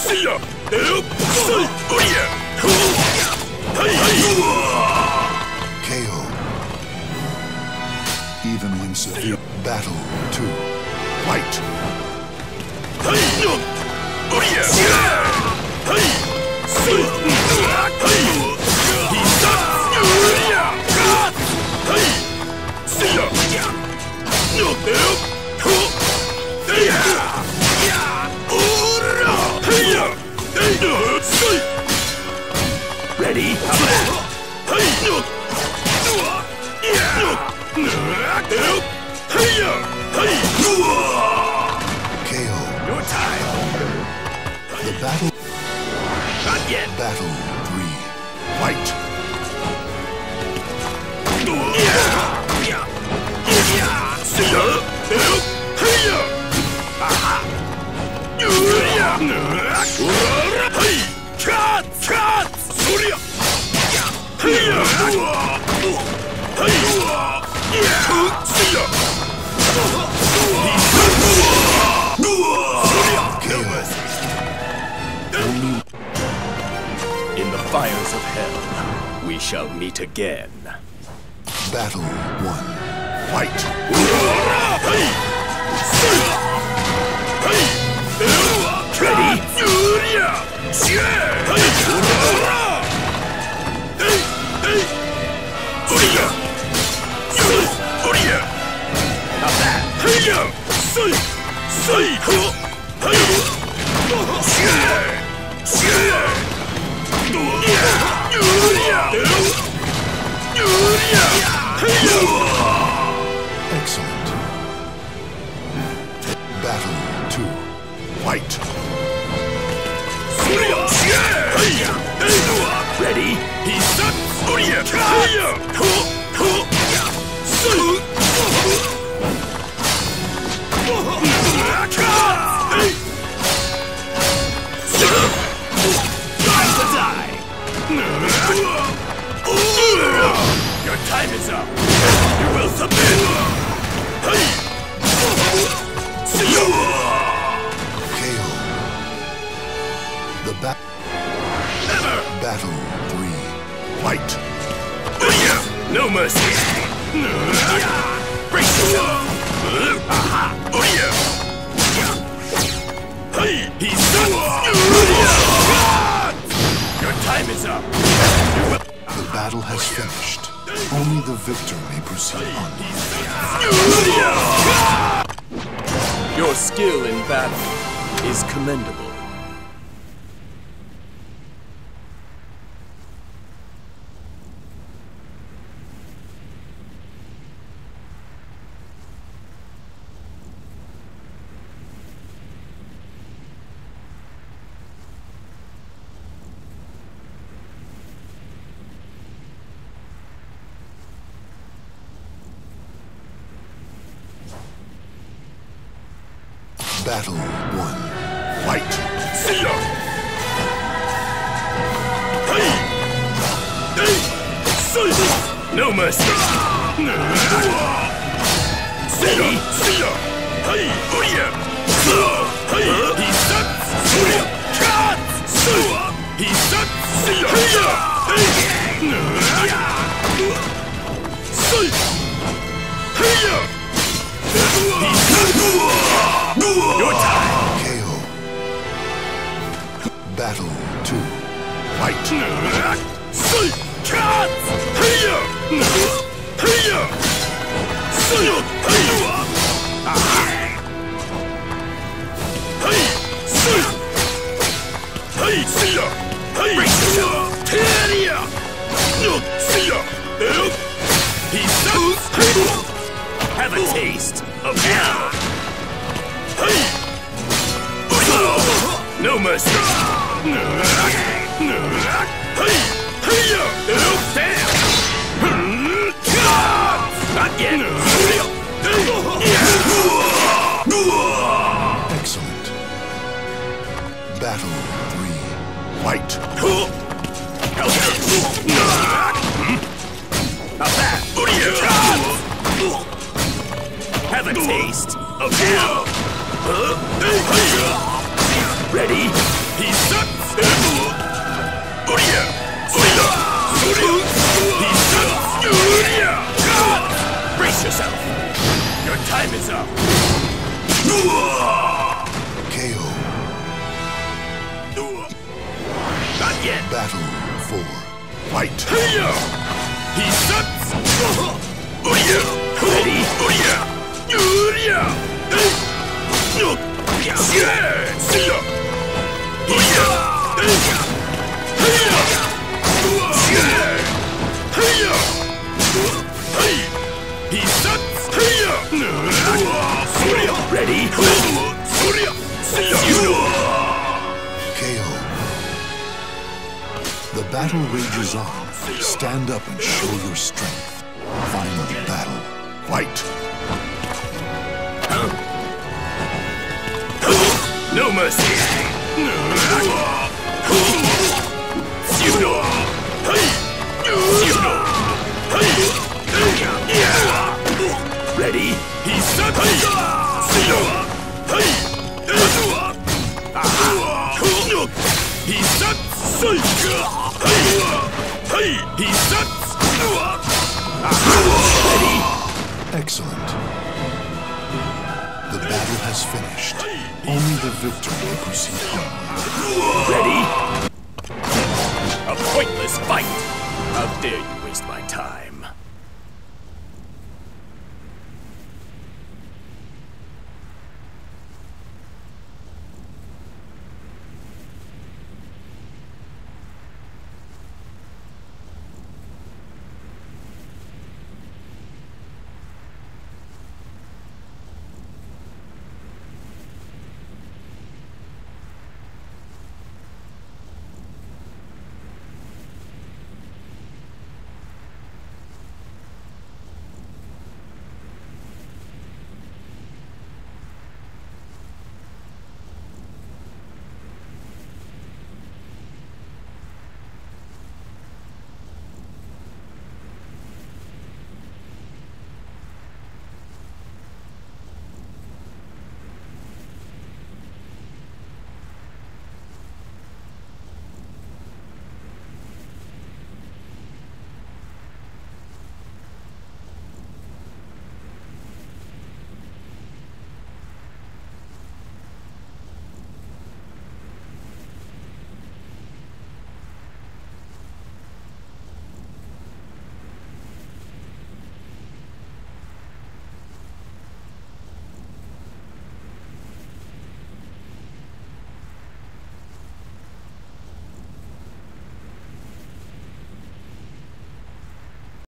KO. Even when severe. Battle 2. Fight. Ready? KO. Your time. The battle. Not yet. Battle 3. Fight. In the fires of hell, we shall meet again. Battle 1. Fight. Ready? Not that. Excellent. Battle 2. Fight. Ready? He's up. Time to die. Your time is up. You will submit. KO. The Battle 3. Fight. No mercy. Break yourself. Aha. He's done. Your time is up. The battle has finished. Only the victor may proceed on. Your skill in battle is commendable. Battle 1. Fight. No mercy. Ready? Your time. KO. Battle 2. Fight. Have a taste of hell. No mercy. Damn. Not yet. Excellent. Battle 3. Fight. Not that. Have a taste of hell. Ready? He's KO. Not yet. Battle 4. Fight. He sucks. Ready? He sucks. Ready? KO. The battle rages on. Stand up and show your strength. Final battle. Fight. No mercy. Ready? He sucks. He sucks. He sucks. Ready? Excellent. The battle has finished. Only the victor may proceed onward.